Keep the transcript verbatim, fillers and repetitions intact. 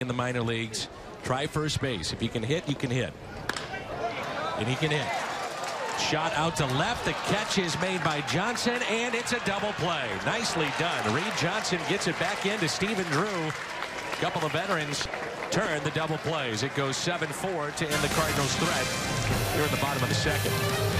in the minor leagues. Try first base. If you can hit, you can hit. And he can hit. Shot out to left. The catch is made by Johnson, and it's a double play. Nicely done. Reed Johnson gets it back into Stephen Drew. A couple of veterans turn the double plays. It goes seven four to end the Cardinals' threat here at the bottom of the second.